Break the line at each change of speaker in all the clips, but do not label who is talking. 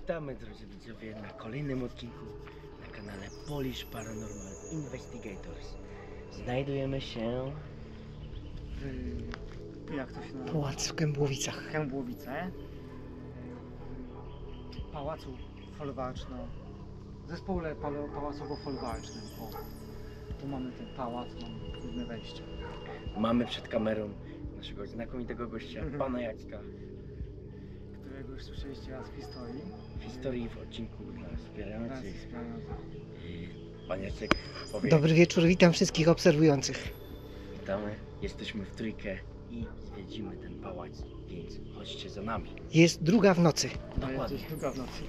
Witamy drodzy widzowie na kolejnym odcinku na kanale Polish Paranormal Investigators. Znajdujemy się
w... jak to się nazywa?
Pałac w Kębłowicach.
Kębłowice. Pałacu folwarczno. Zespole pałacowo-folwarcznym. O, tu mamy ten pałac, mamy główne wejście.
Mamy przed kamerą naszego znakomitego gościa, pana Jacka.
Którego już słyszeliście raz w historii.
W historii w odcinku dla wspierających. Pan Jacek powie.
Dobry wieczór, witam wszystkich obserwujących.
Witamy, jesteśmy w trójkę i zwiedzimy ten pałac, więc chodźcie za nami.
Jest 2 w nocy.
Dokładnie.
Jest druga w nocy.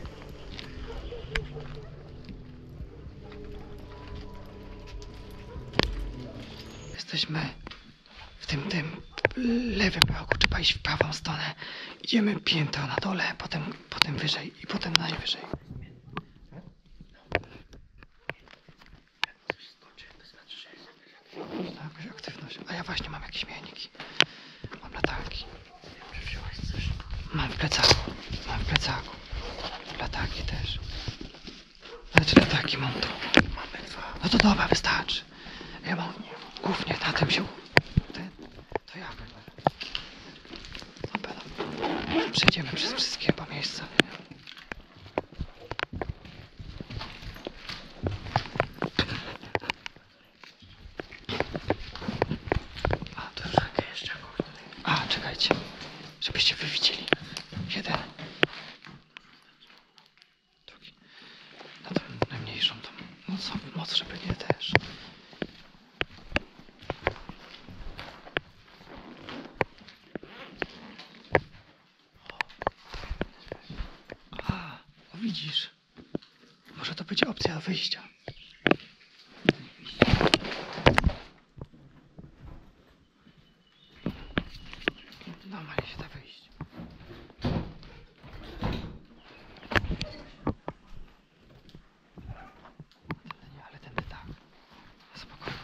Jesteśmy w tym lewym rogu, trzeba iść w prawą stronę. Idziemy piętro na dole, potem wyżej i potem najwyżej. Jakaś aktywność. A ja właśnie mam jakieś mierniki. Mam latarki. Mam w plecaku. Latarki też. Znaczy latarki mam tu. Mamy 2. No to dobra, wystarczy. Ja mam głównie na tym się... To ja będę. Dobra. Przejdziemy przez wszystkie chyba miejsca. A, to już jeszcze. A, czekajcie. Żebyście wy widzieli. 1. Drugi. No to najmniejszą tą moc, żeby nie też. A, o widzisz. Może to będzie opcja wyjścia. Normalnie się da wyjść. Nie, ale tędy tak. Spokojnie.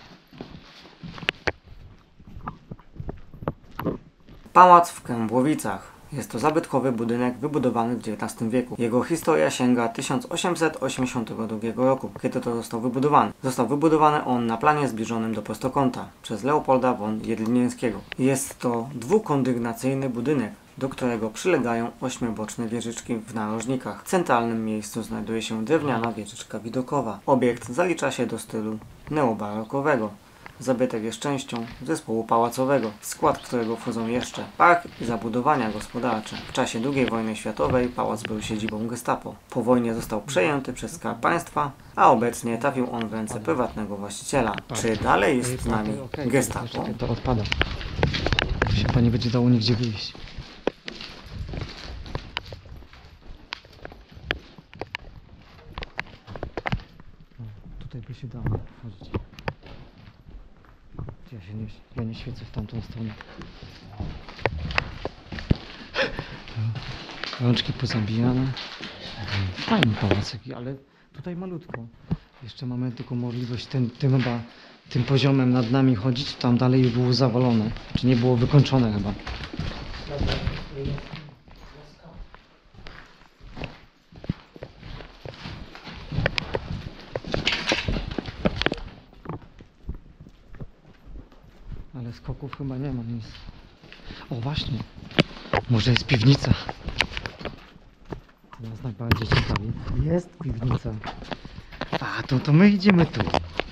Pałac w Kębłowicach. Jest to zabytkowy budynek wybudowany w XIX wieku. Jego historia sięga 1882 roku, kiedy to został wybudowany. Został wybudowany on na planie zbliżonym do prostokąta przez Leopolda von Jedlińskiego. Jest to dwukondygnacyjny budynek, do którego przylegają 8-boczne wieżyczki w narożnikach. W centralnym miejscu znajduje się drewniana wieżyczka widokowa. Obiekt zalicza się do stylu neobarokowego. Zabytek jest częścią zespołu pałacowego, w skład którego wchodzą jeszcze park i zabudowania gospodarcze. W czasie II wojny światowej pałac był siedzibą Gestapo. Po wojnie został przejęty przez Skarb Państwa, a obecnie trafił on w ręce prywatnego właściciela. Czy dalej jest z nami Gestapo?
To odpada. Się pani będzie dało nigdzie wyjść. Tutaj by się dało wchodzić. Ja nie świecę w tamtą stronę. Rączki pozabijane. Fajny pałac, ale tutaj malutko. Jeszcze mamy tylko możliwość tym poziomem nad nami chodzić. Tam dalej było zawalone. Czy nie było wykończone chyba. Ale skoków chyba nie ma nic. O właśnie, może jest piwnica. To nas najbardziej ciekawi. Jest piwnica. A to my idziemy tu.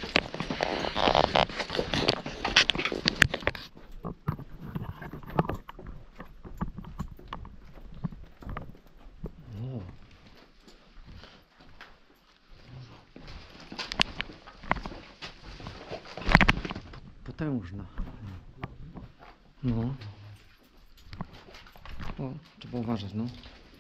O. Potężna. No. O, trzeba uważać, no.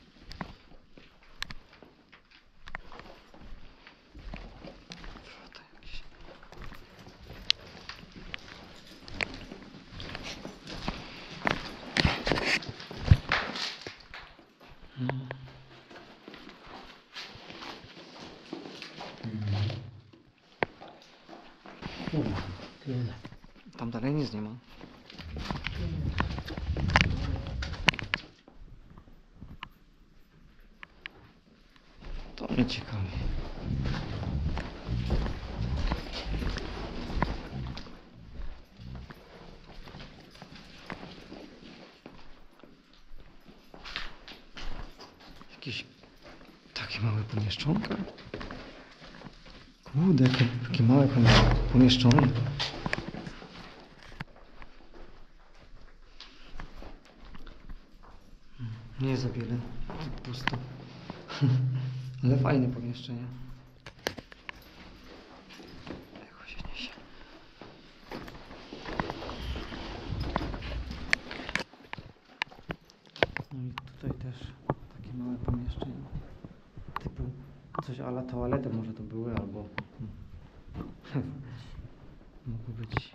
Tam dalej nic nie ma. śmietnikami. Jakieś takie małe pomieszczonka. Kurde, takie małe pomieszczone. Nie za wiele, pusto. Ale fajne pomieszczenie. Jak się niesie. No i tutaj też takie małe pomieszczenie. Typu coś a la toalety może to były, albo mogły być.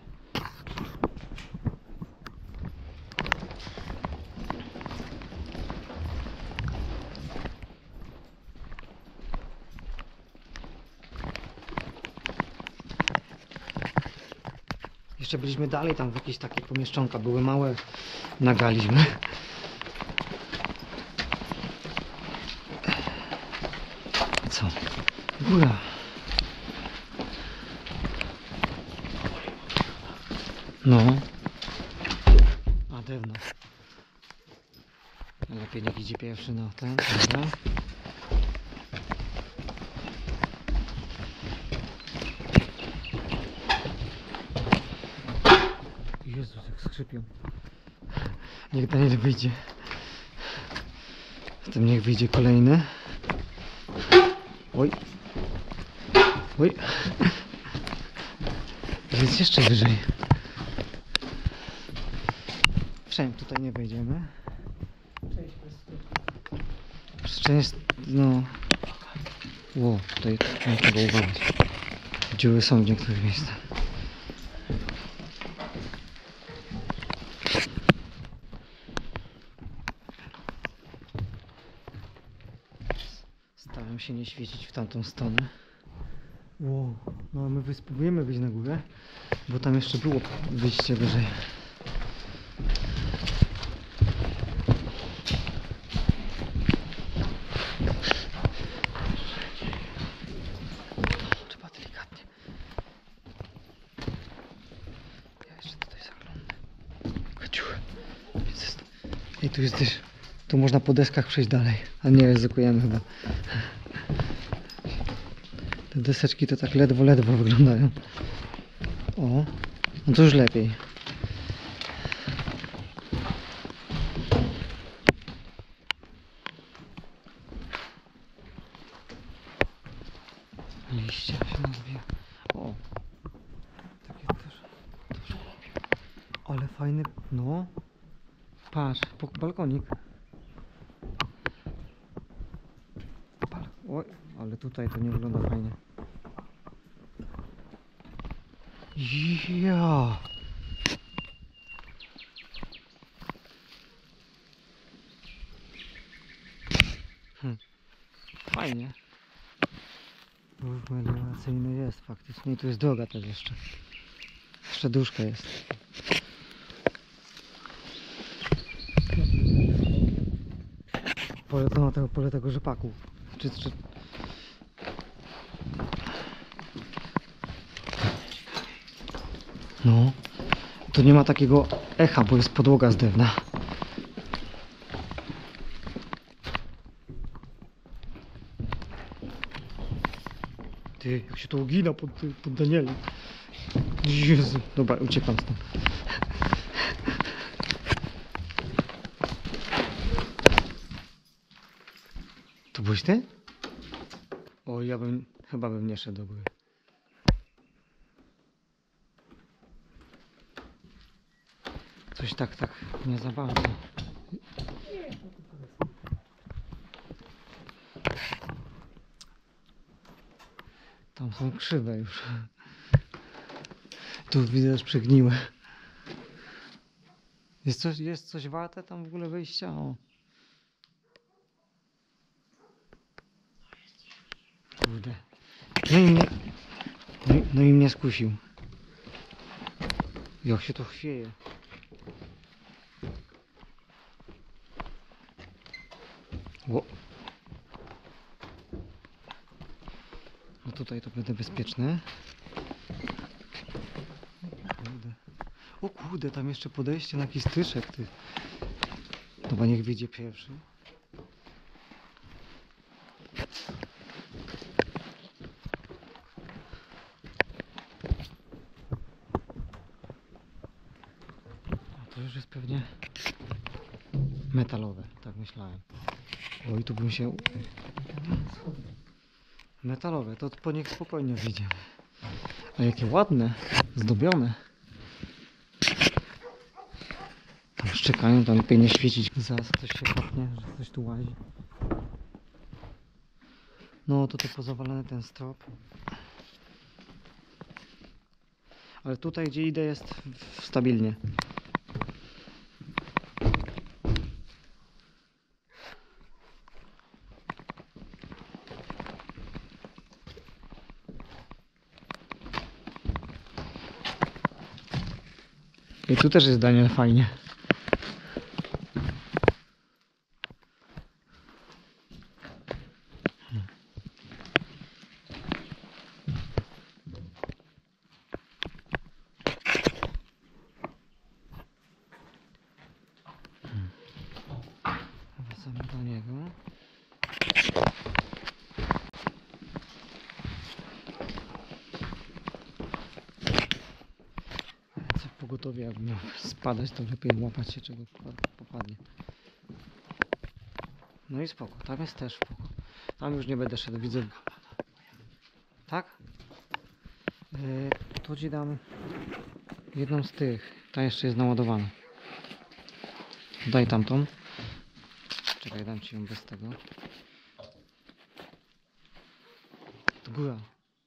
Jeszcze byliśmy dalej, tam w jakieś takie pomieszczonka były małe, nagaliśmy. Co? Góra. No. A drewno. Lepiej niech idzie pierwszy na ten, dobra. Jezus, jak skrzypią. Niech Daniel wyjdzie. Potem niech wyjdzie kolejny. Oj. Oj. Jest jeszcze wyżej. Wszędzie tutaj nie wejdziemy. Część, no. Ło, tutaj nie trzeba uważać. Dziury są w niektórych miejscach. Staram się nie świecić w tamtą stronę. Ło, no my spróbujemy wyjść na górę, bo tam jeszcze było wyjście wyżej. Trzeba delikatnie. Ja jeszcze tutaj zaglądnę. Kaciuchy. I tu jest też. Tu można po deskach przejść dalej. A nie, ryzykujemy chyba. Te deseczki to tak ledwo wyglądają. O, no to już lepiej. Liście się nazwie. O, takie też. Ale fajny, no. Patrz, balkonik. Oj, ale tutaj to nie wygląda fajnie. Ja. Fajnie. Ruch melioracyjny jest faktycznie. I tu jest droga też jeszcze. Jeszcze dróżka jest. Pole tego rzepaku. Czy... No. To nie ma takiego echa, bo jest podłoga z drewna. Ty, jak się to ugina pod Danielem. Jezu. Dobra, uciekam stąd. To byłeś ty? O, ja chyba bym nie szedł do góry. Coś tak nie za bardzo. Tam są krzywe już. Tu widzę, że przegniłe. Jest coś warte tam w ogóle wyjścia? O. Kurde. No i mnie skusił. Jak się to chwieje. tutaj to będę bezpieczny. Kurde. O kurde, tam jeszcze podejście na jakiś stryszek, ty. Chyba niech wyjdzie pierwszy. A to już jest pewnie metalowe, tak myślałem. O, i tu bym się... Metalowe, to po nich spokojnie wyjdziemy. A jakie ładne, zdobione. Tam szczekają, tam powinno świecić. Zaraz coś się kopnie, że coś tu łazi. No to pozawalany ten strop. Ale tutaj gdzie idę jest stabilnie. I tu też jest Daniel fajnie. Wracamy do niego. Co pogotowie, jak miał spadać, to lepiej łapać się czego popadnie. No i spoko, tam jest też spoko. Tam już nie będę szedł, widzę. Tak? Tu ci dam jedną z tych. Ta jeszcze jest naładowana. Daj tamtą. Czekaj, dam ci ją bez tego. To góra.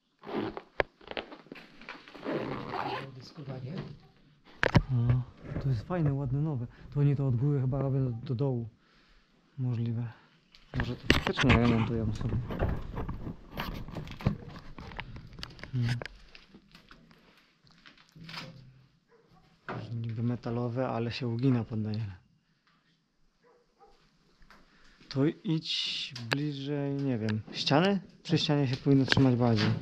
No, to jest fajne, ładne, nowe. To oni to od góry chyba robią do dołu. Możliwe. Może to faktycznie remontują sobie. Niby metalowe, ale się ugina pod Daniela. To idź bliżej, nie wiem, ściany? Przy ścianie się powinno trzymać bardziej.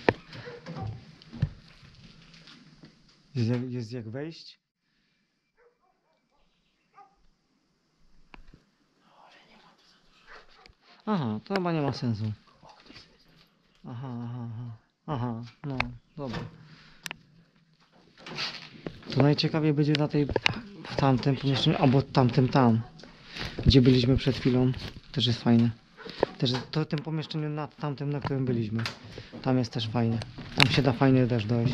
Jest jak wejść? Aha, to chyba nie ma sensu. Aha, no, dobra. To najciekawiej będzie na tej, w tamtym pomieszczeniu, albo tamtym tam, gdzie byliśmy przed chwilą. Też jest fajne. Też to tym pomieszczeniu nad tamtym, na którym byliśmy. Tam jest też fajnie. Tam się da fajnie też dojść.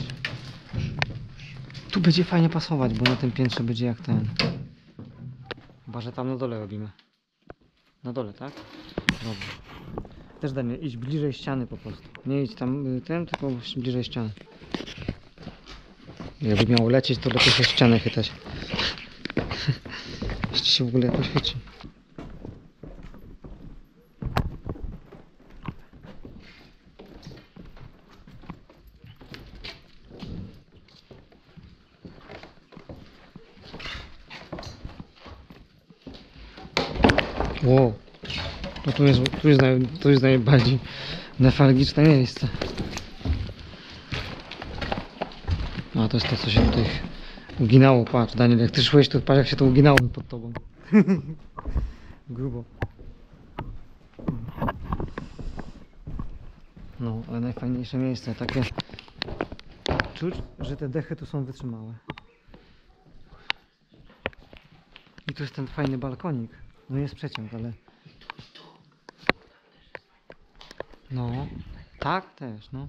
Tu będzie fajnie pasować, bo na tym piętrze będzie jak ten. Chyba, że tam na dole robimy. Na dole, tak? Dobrze. Też Daniel, idź bliżej ściany po prostu. Nie idź tam tym, tylko bliżej ściany. Jakby miało lecieć, to lepiej się ścianę chytać. Jeszcze się w ogóle poświeci. Wow. No tu jest najbardziej newralgiczne miejsce. A to jest to, co się tutaj uginało. Patrz, Daniel, jak ty szłeś, to patrz, jak się to uginało pod tobą. Grubo. No, ale najfajniejsze miejsce, takie... Czuć, że te dechy tu są wytrzymałe. I tu jest ten fajny balkonik. No jest przeciąg, ale... No, tak też, no.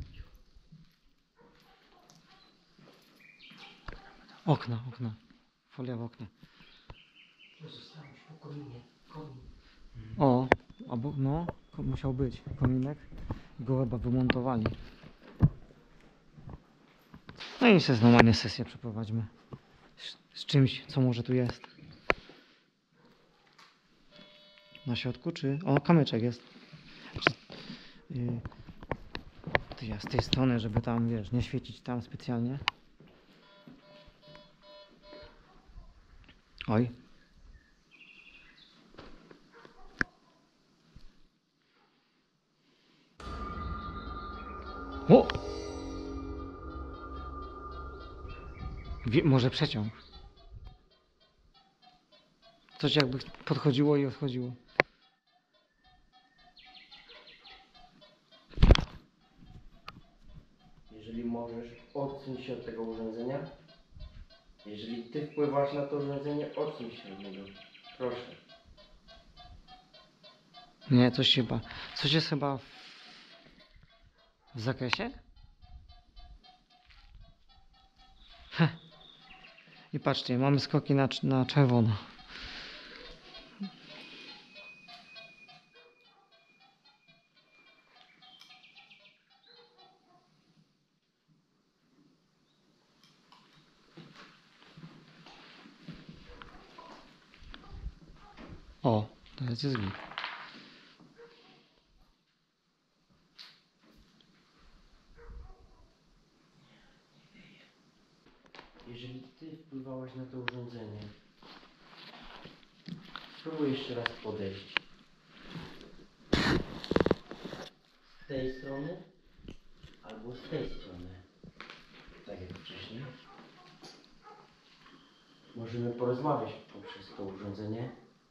Okna. Folia w oknie. O, albo no, musiał być kominek. Go chyba wymontowali. No i sobie normalnie sesję przeprowadźmy. Z czymś, co może tu jest. Na środku, czy... O, kamyczek jest. To ja z tej strony, żeby tam, wiesz, nie świecić tam specjalnie. Oj. O! Może przeciąg. Coś jakby podchodziło i odchodziło.
Jeżeli możesz, odsuń się od tego urządzenia. Jeżeli ty wpływasz na to urządzenie, odsuń się od niego. Proszę.
Nie, coś jest chyba w zakresie? Heh. I patrzcie, mamy skoki na czerwono. O, teraz jest git.
Jeżeli ty wpływałaś na to urządzenie, spróbuj jeszcze raz podejść. Z tej strony albo z tej strony. Tak jak wcześniej. Możemy porozmawiać poprzez to urządzenie.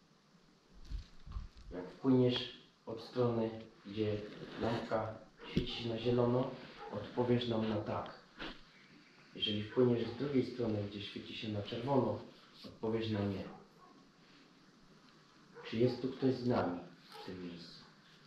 Jak wpłyniesz od strony, gdzie lampka świeci się na zielono, odpowiesz nam na tak. Jeżeli wpłyniesz z drugiej strony, gdzie świeci się na czerwono, odpowiesz na nie. Czy jest tu ktoś z nami w tym miejscu?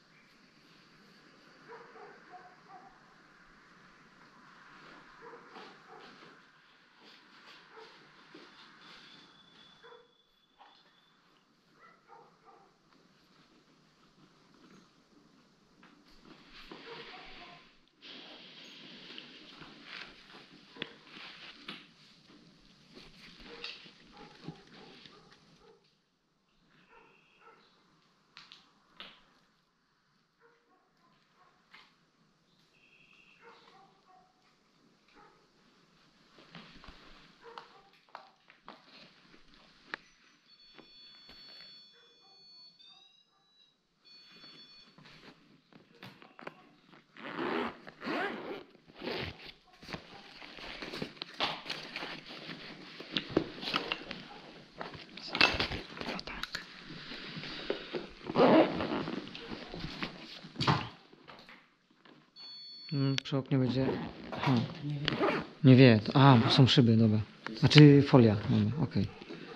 Przy oknie będzie... Aha. Nie wie. Bo są szyby, dobra. Znaczy folia. Dobra, okej.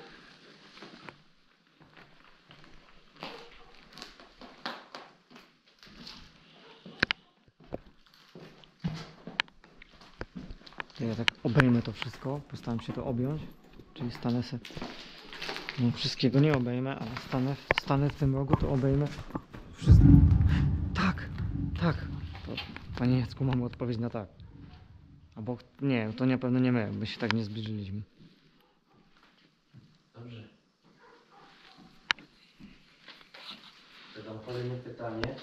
To ja tak obejmę to wszystko. Postaram się to objąć. Czyli stanę se... No, wszystkiego nie obejmę, ale stanę w tym rogu, to obejmę wszystko. Tak, tak. To, panie Jacku, mamy odpowiedź na tak. Albo nie, to na pewno nie my, by się tak nie zbliżyliśmy.
Dobrze. Zadam kolejne pytanie.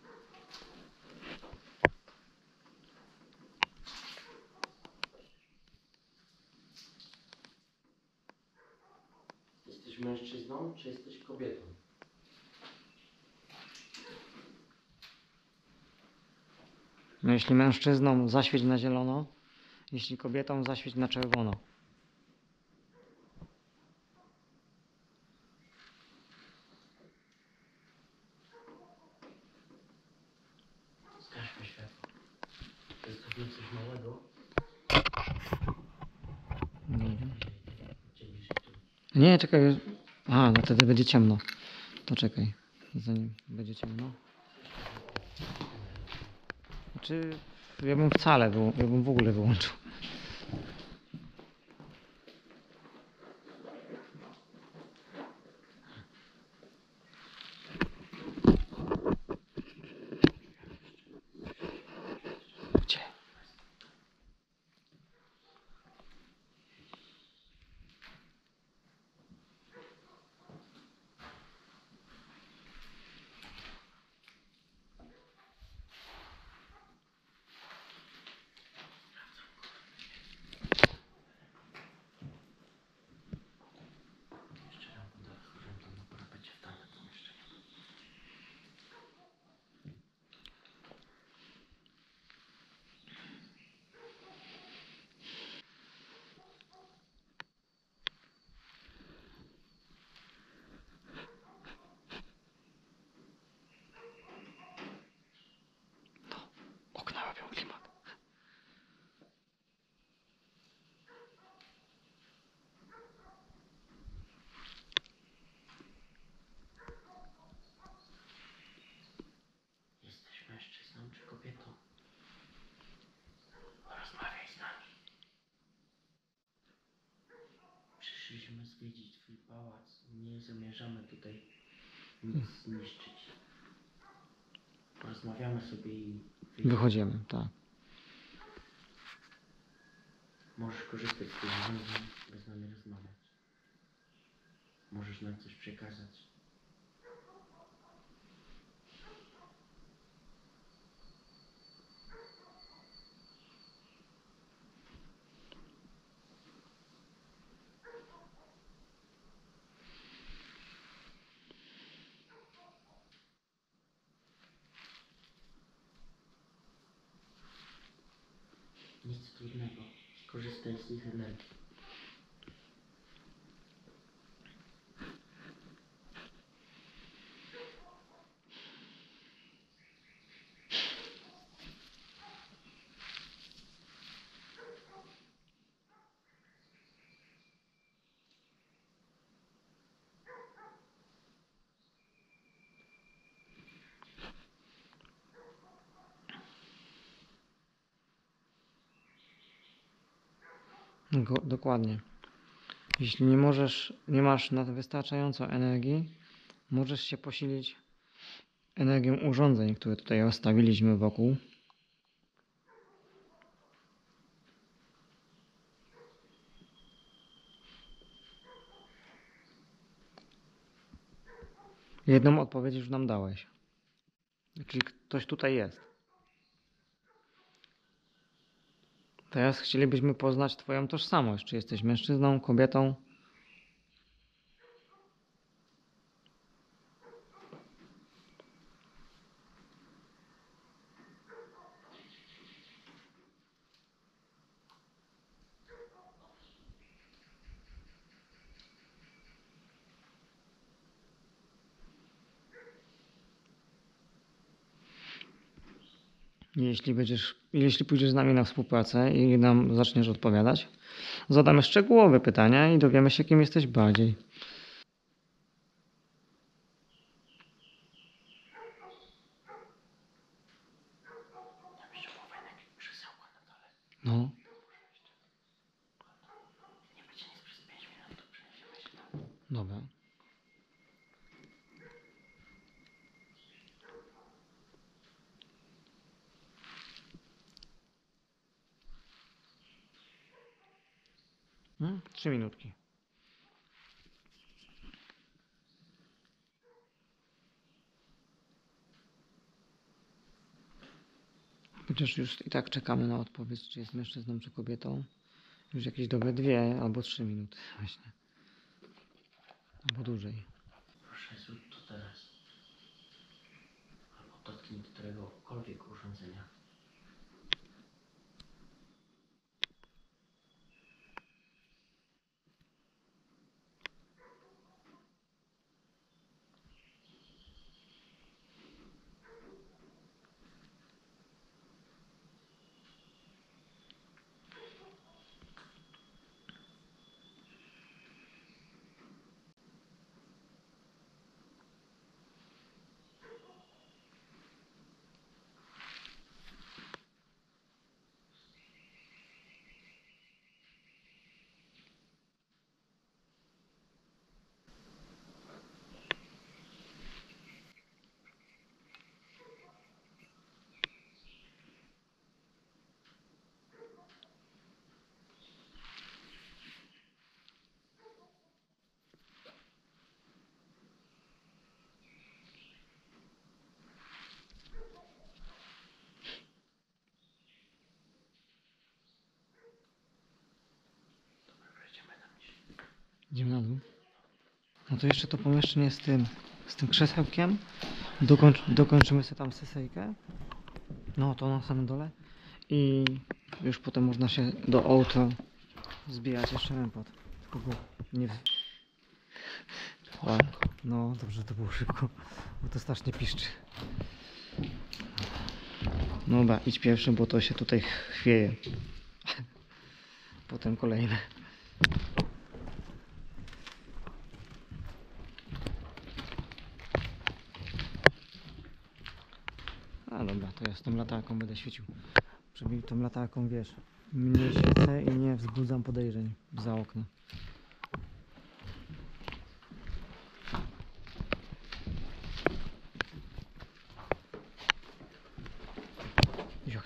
Jesteś mężczyzną, czy jesteś kobietą?
No, jeśli mężczyzną, zaświeć na zielono. Jeśli kobietą, zaświeć na czerwono.
Zgaśmy światło. Zostawmy coś małego.
Nie, czekaj. No wtedy będzie ciemno. To czekaj. Zanim będzie ciemno. Znaczy, ja bym w ogóle wyłączył. Gdzie?
Przyszliśmy zwiedzić twój pałac. Nie zamierzamy tutaj nic zniszczyć. Porozmawiamy sobie i
Wychodzimy, tak.
Możesz korzystać z tych urządzeń, by z nami rozmawiać. Możesz nam coś przekazać. Nic trudnego. Skorzystaj z ich energii.
Dokładnie. Jeśli nie masz na to wystarczająco energii, możesz się posilić energią urządzeń, które tutaj rozstawiliśmy wokół. Jedną odpowiedź już nam dałeś. Czyli ktoś tutaj jest. Teraz chcielibyśmy poznać twoją tożsamość. Czy jesteś mężczyzną, kobietą? Jeśli pójdziesz z nami na współpracę i nam zaczniesz odpowiadać, zadamy szczegółowe pytania i dowiemy się, kim jesteś bardziej. No. Dobra. Hmm? 3 minutki. Chociaż już i tak czekamy na odpowiedź, czy jest mężczyzną, czy kobietą. Już jakieś dobre 2 albo 3 minuty właśnie. Albo dłużej.
Proszę, zrób to teraz. Albo dotknij do któregokolwiek urządzenia.
Idziemy na dół. No to jeszcze to pomieszczenie z tym krzesełkiem. Dokończymy sobie tam sesyjkę. No to na samym dole. I już potem można się do auto zbijać jeszcze rempot. Tylko go nie... O, no dobrze, to było szybko, bo to strasznie piszczy. No dobra, idź pierwszy, bo to się tutaj chwieje. Potem kolejne. A dobra, to ja z tą latarką będę świecił. Żeby tą latarką, wiesz, nie świecę i nie wzbudzam podejrzeń za okna.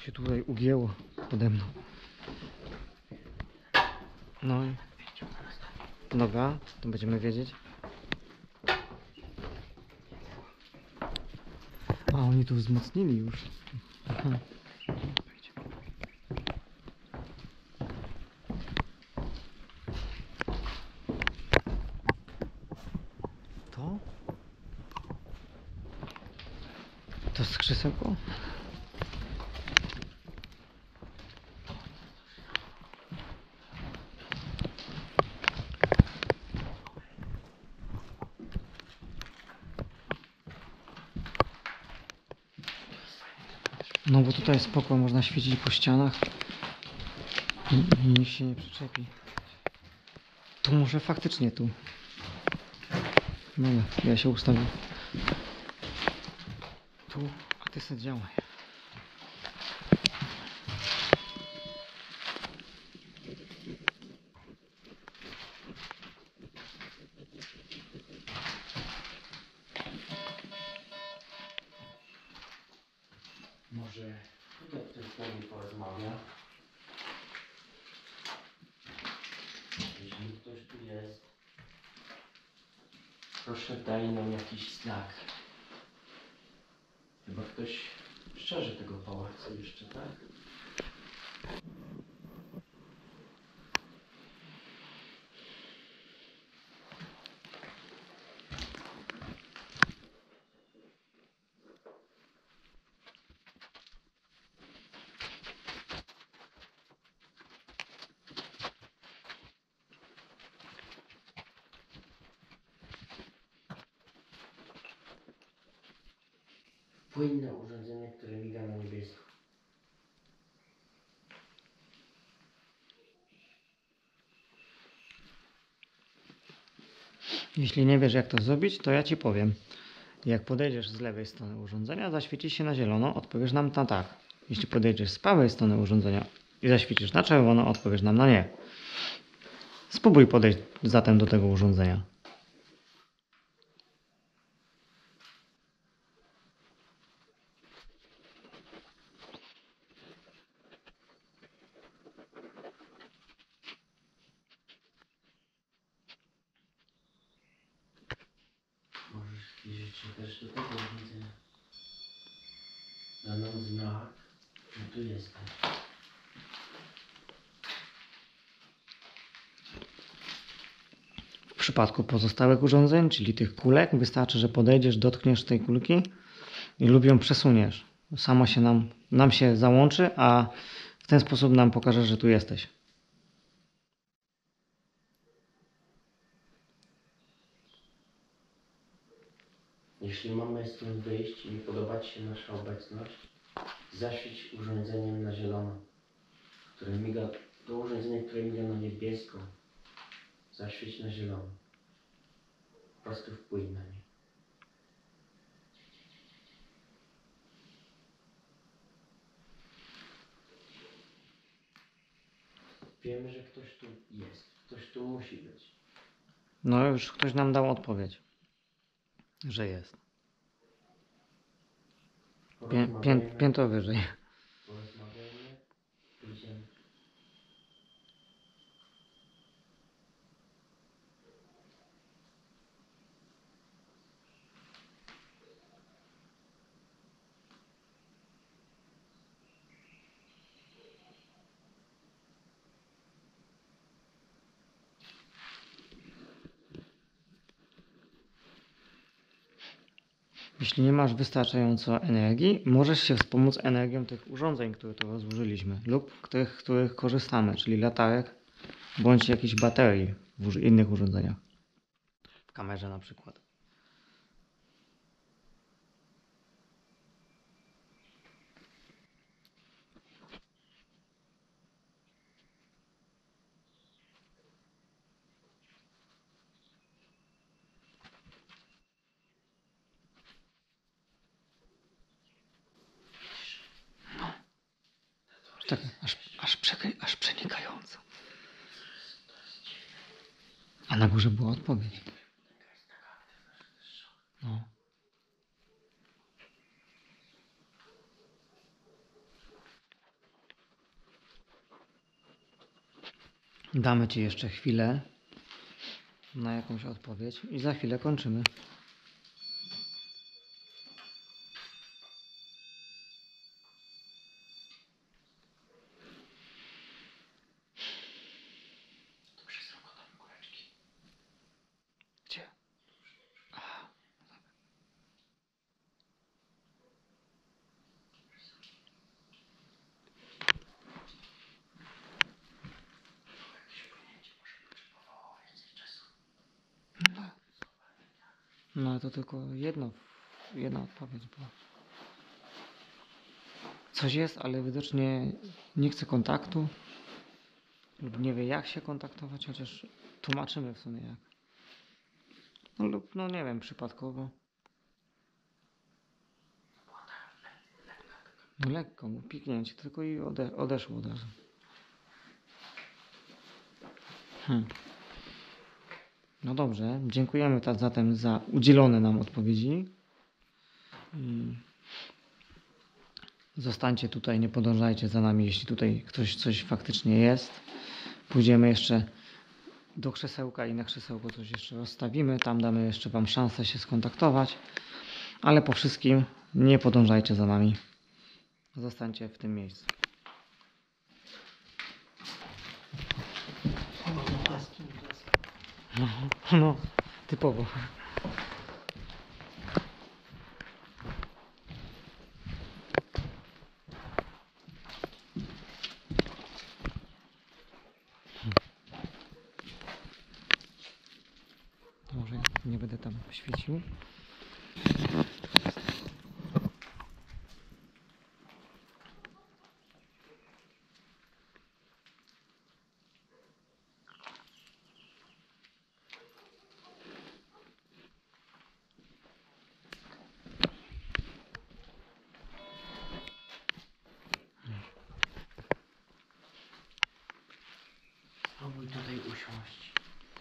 się tutaj ugięło pode mną. No i noga, to będziemy wiedzieć. A oni tu wzmocnili już. Aha. To? To skrzysełko? No bo tutaj spoko, można świecić po ścianach i nikt się nie przyczepi. Tu może faktycznie tu. Dobra, ja się ustawię. Tu, a ty sobie działaj.
Może tutaj ktoś z nami porozmawia. Jeśli ktoś tu jest, proszę daj nam jakiś znak. Chyba ktoś szczerze tego pałacu jeszcze, tak? Płynne urządzenie, które miga na niebiesko.
Jeśli nie wiesz jak to zrobić, to ja ci powiem. Jak podejdziesz z lewej strony urządzenia, zaświeci się na zielono, odpowiesz nam na tak. Jeśli podejdziesz z prawej strony urządzenia i zaświecisz na czerwono, odpowiesz nam na nie. Spróbuj podejść zatem do tego urządzenia.
Możesz zbliżyć się też do tego urządzenia. Da nam znak, że tu jestem.
W przypadku pozostałych urządzeń, czyli tych kulek, wystarczy, że podejdziesz, dotkniesz tej kulki i lub ją przesuniesz. Samo się nam się załączy, a w ten sposób nam pokaże, że tu jesteś.
Jeśli mamy stąd wyjść i nie podoba Ci się nasza obecność, zaświeć urządzeniem na zielono, które miga, to urządzenie, które miga na niebiesko, zaświeć na zielono. Po prostu wpłyń na nie. Wiemy, że ktoś tu jest, ktoś tu musi być.
No już ktoś nam dał odpowiedź, że jest. Piętro wyżej.
Porozmawiajmy, pójdziemy.
Jeśli nie masz wystarczająco energii, możesz się wspomóc energią tych urządzeń, które tu rozłożyliśmy lub tych, których korzystamy, czyli latarek bądź jakichś baterii w innych urządzeniach. W kamerze na przykład. Tak, aż przenikająco. A na górze była odpowiedź. No. Damy Ci jeszcze chwilę na jakąś odpowiedź i za chwilę kończymy. Gdzie? No ale to tylko jedna odpowiedź była. Coś jest, ale widocznie nie chce kontaktu lub nie wie jak się kontaktować, chociaż tłumaczymy w sumie jak. No lub no nie wiem, przypadkowo. No lekko, piknięcie tylko i odeszło od razu. No dobrze, dziękujemy zatem za udzielone nam odpowiedzi. I zostańcie tutaj, nie podążajcie za nami, jeśli tutaj coś faktycznie jest. Pójdziemy jeszcze do krzesełka i na krzesełko coś jeszcze rozstawimy. Tam damy jeszcze Wam szansę się skontaktować. Ale po wszystkim nie podążajcie za nami. Zostańcie w tym miejscu. No, typowo. Może nie będę tam świecił.
Spróbuj tutaj usiąść.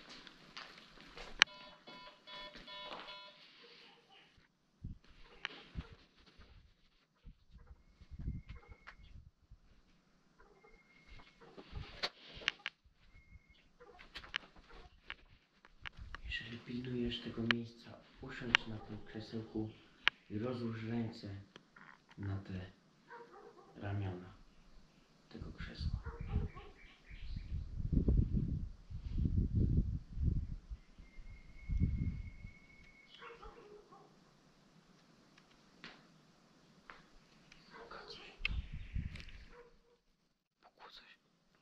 Jeżeli pilnujesz tego miejsca, usiądź na tym krzesełku i rozłóż ręce na te ramiona tego krzesła.
Pokłócę się.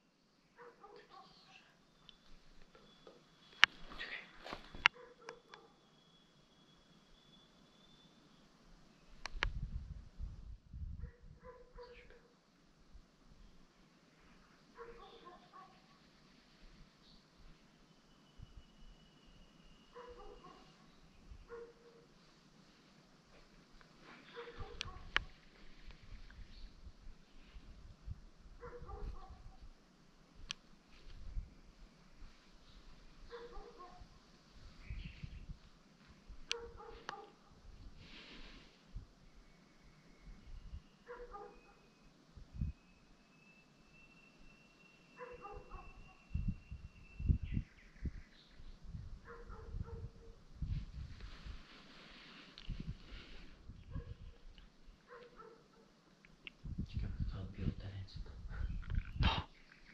Ciekawe, kto odbił te ręce.
No.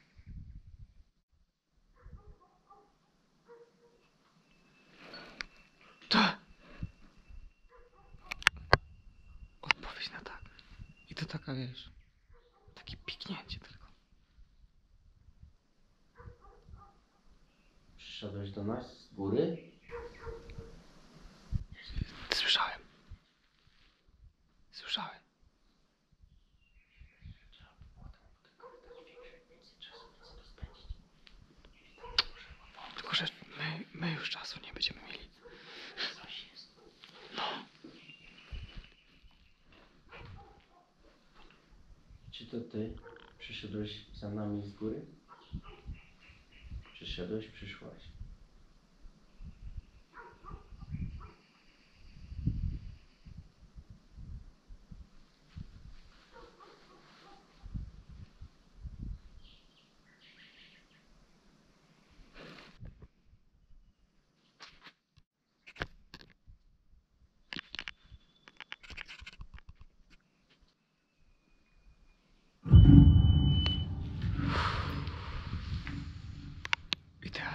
To. Odpowiedź na tak. I to taka, wiesz, takie piknięcie tylko.
Przyszedłeś do nas z góry?
Słyszałem. Słyszałem.
Trzeba było tam potem więcej czasu, więcej to spędzić.
Tylko, że my już czasu nie będziemy mieli.
Coś jest.
No.
Czy to ty przyszedłeś za nami z góry? Przyszedłeś, przyszłaś.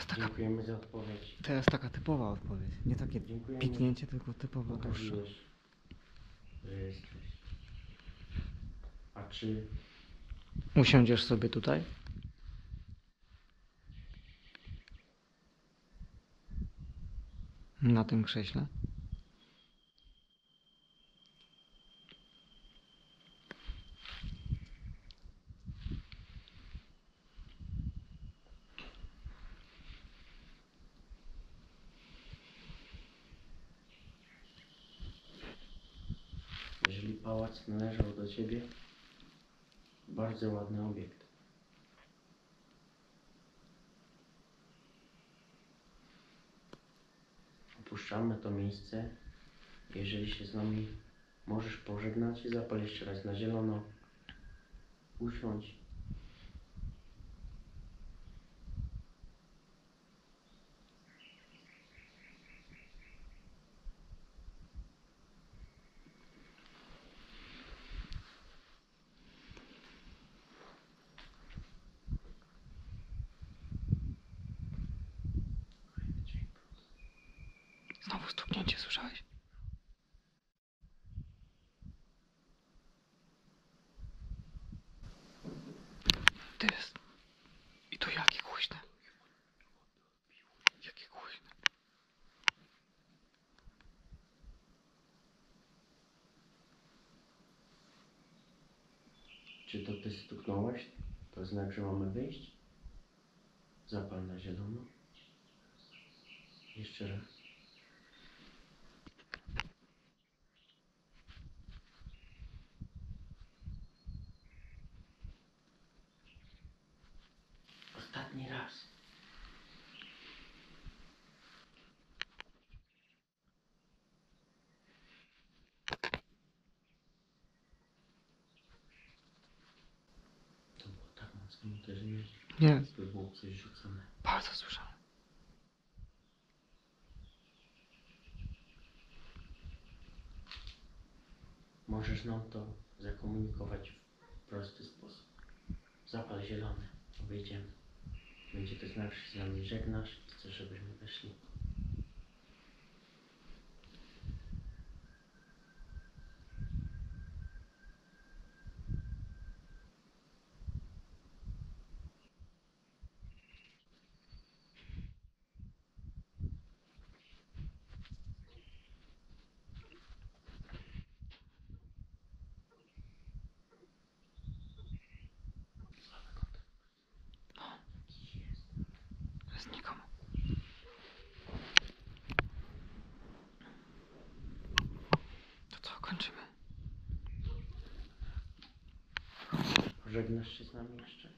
taka,
Dziękujemy za odpowiedź.
teraz taka typowa odpowiedź. Nie takie
Dziękujemy.
piknięcie, tylko typowa dłuższa.
Pokazujesz, że jesteś. A czy
Usiądziesz sobie tutaj? Na tym krześle?
jeżeli pałac należał do ciebie, bardzo ładny obiekt. Opuszczamy to miejsce. Jeżeli się z nami możesz pożegnać, zapal jeszcze raz na zielono. Usiądź.
Znowu stuknięcie, słyszałeś? To jest... I to jakie głośne. Jakie głośne.
Czy to ty stuknąłeś? To znak, że mamy wyjść? Zapal na zielono. Jeszcze raz. Ostatni raz. To było tak mocno uderzenie,
Nie,
że było coś rzucone.
bardzo słyszałem.
Możesz nam to zakomunikować w prosty sposób. Zapal zielony. Wyjdziemy. Będzie to znak, że się z nami żegnasz i chcesz, żebyśmy weszli.
Jest nikomu. To co, kończymy?
Żegnasz się z nami jeszcze?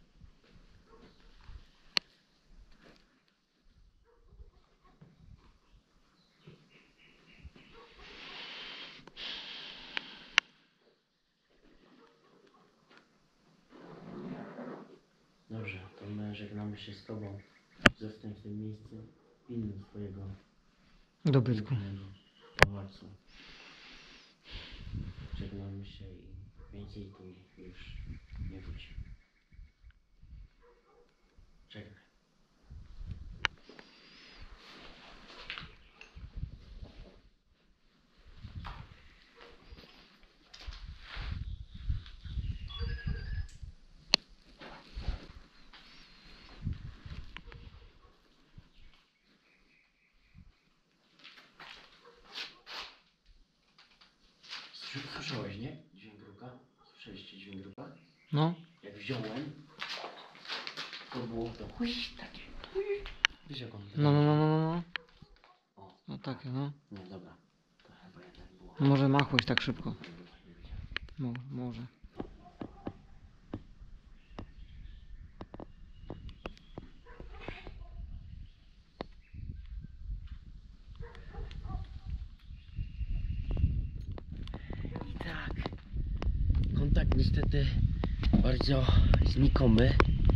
Dobrze, to my żegnamy się z Tobą. Zostań w tym miejscu pilnuj swojego
Dobytku.
pięknego pałacu. Żegnamy się i więcej tu już nie wrócimy. Żegnaj. Słyszałeś, nie? Dźwięk ruka? Słyszeliście dźwięk ruka?
No.
Jak wziąłem, to było to takie. Wiesz jak on
No.
O,
No takie, no.
no dobra. To chyba jednak było.
Może machłeś tak szybko.
Nie wiedziałem.
Może.
I tak. Kontakt niestety bardzo znikomy.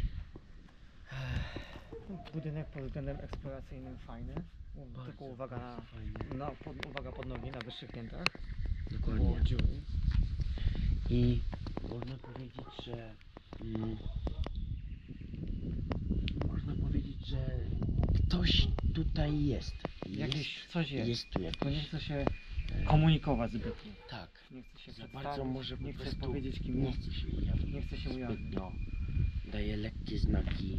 Budynek pod względem eksploracyjnym fajny. Tylko uwaga uwaga pod nogi na wyższych piętrach.
Dokładnie.
Było dziury.
I można powiedzieć, że Ktoś tutaj jest.
Jakieś coś jest.
Jest tu
Tylko nie
jakiś.
chce się komunikować zbytnio.
Tak.
Nie chce się
Za
przedstawić,
bardzo może po
nie chce
prostu
powiedzieć kim
nie
jest.
chce się ujawnić.
Nie chce się ujawnić.
Zbytnio. Daje lekkie znaki.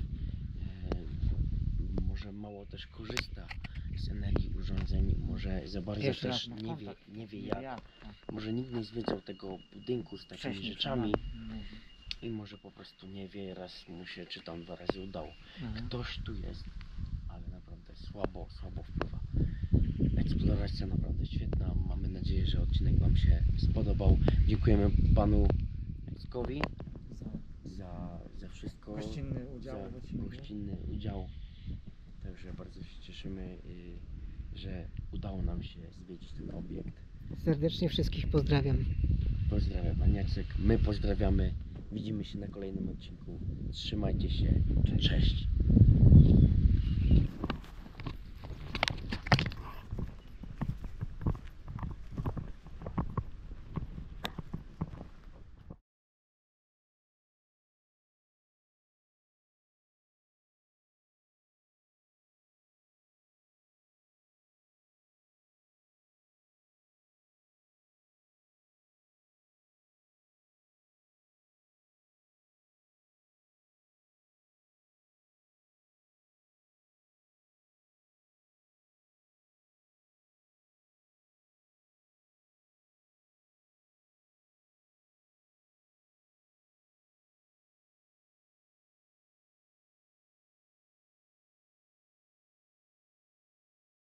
Może mało też korzysta z energii urządzeń. Może za bardzo
Pierwszy
też
raz ma kontakt.
nie wie jak.
tak.
Może nikt nie zwiedzał tego budynku z takimi
Wcześniej
rzeczami.
przynajmniej.
I może po prostu nie wie, raz mu się, czy tam 2 razy udało.
Mhm.
Ktoś tu jest, ale naprawdę słabo wpływa. Eksploracja naprawdę świetna. Mamy nadzieję, że odcinek Wam się spodobał. Dziękujemy Panu Jackowi za wszystko.
Gościnny udział w
za
odcinku.
gościnny udział. Także bardzo się cieszymy, że udało nam się zwiedzić ten obiekt.
Serdecznie wszystkich pozdrawiam.
Pozdrawiam Pan Jacek. My pozdrawiamy. Widzimy się na kolejnym odcinku. Trzymajcie się. Cześć.